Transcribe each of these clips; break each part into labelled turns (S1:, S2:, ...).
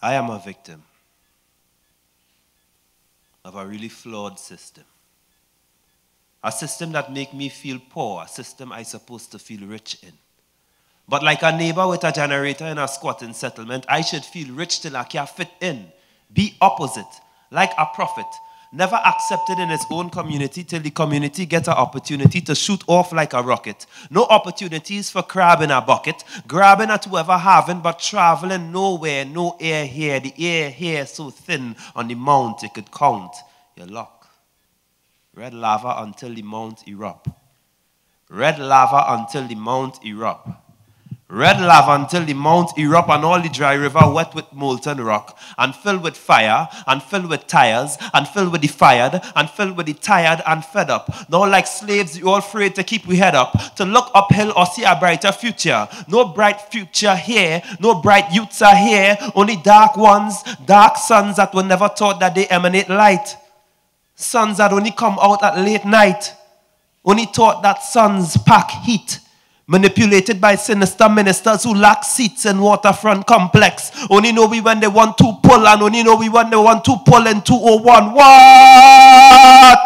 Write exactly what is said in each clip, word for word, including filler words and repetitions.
S1: I am a victim of a really flawed system. A system that makes me feel poor, a system I'm supposed to feel rich in. But like a neighbor with a generator in a squatting settlement, I should feel rich till I can't fit in. Be opposite, like a prophet, never accepted in his own community till the community gets an opportunity to shoot off like a rocket. No opportunities for grabbing a bucket, grabbing at whoever having, but traveling nowhere, no air here. The air here so thin on the mount it could count your luck. Red lava until the mount erupt. Red lava until the mount erupt. Red lava until the mount erupt and all the dry river wet with molten rock and filled with fire and filled with tires and filled with the fired and filled with the tired and fed up. Now like slaves you all afraid to keep we head up, to look uphill or see a brighter future. No bright future here, no bright youths are here, only dark ones, dark suns that were never taught that they emanate light. Suns that only come out at late night, only taught that suns pack heat. Manipulated by sinister ministers who lack seats in waterfront complex. Only know we when they want to pull and only know we when they want to pull in two oh one. What?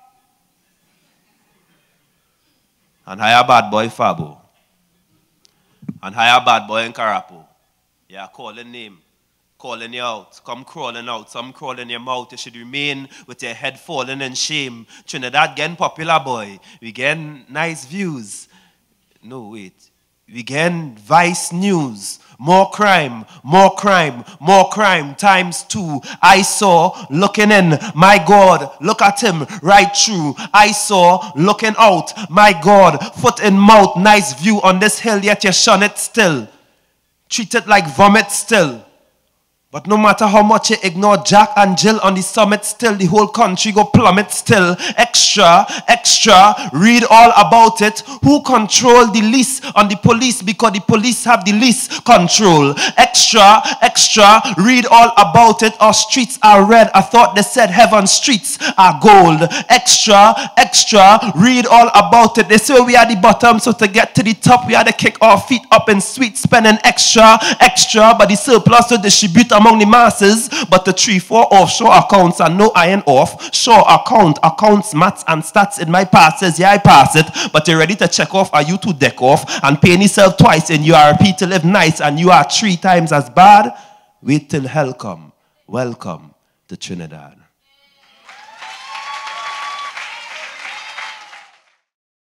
S1: And hire bad boy Fabo. And hire bad boy in Carapo. Yeah, calling name. Calling you out. Come crawling out. Some crawl in your mouth. You should remain with your head falling in shame. Trinidad getting popular boy. We getting nice views. No, wait. We get Vice News. More crime, more crime, more crime, times two. I saw looking in, my God, look at him, right through. I saw looking out, my God, foot in mouth, nice view on this hill, yet you shun it still. Treat it like vomit still. But no matter how much you ignore Jack and Jill on the summit still, the whole country go plummet still. Extra, extra, read all about it. Who control the least on the police because the police have the least control. Extra, extra, read all about it. Our streets are red. I thought they said heaven streets are gold. Extra, extra, read all about it. They say we are the bottom, so to get to the top, we had to kick our feet up in sweet, spending extra, extra, but the surplus to distribute among the masses, but the three, four offshore accounts and no iron off. Sure account, accounts, maths and stats in my passes. Yeah, I pass it, but you're ready to check off. Are you to deck off and paying yourself twice in U R P to live nice and you are three times as bad? Wait till hell come. Welcome to Trinidad.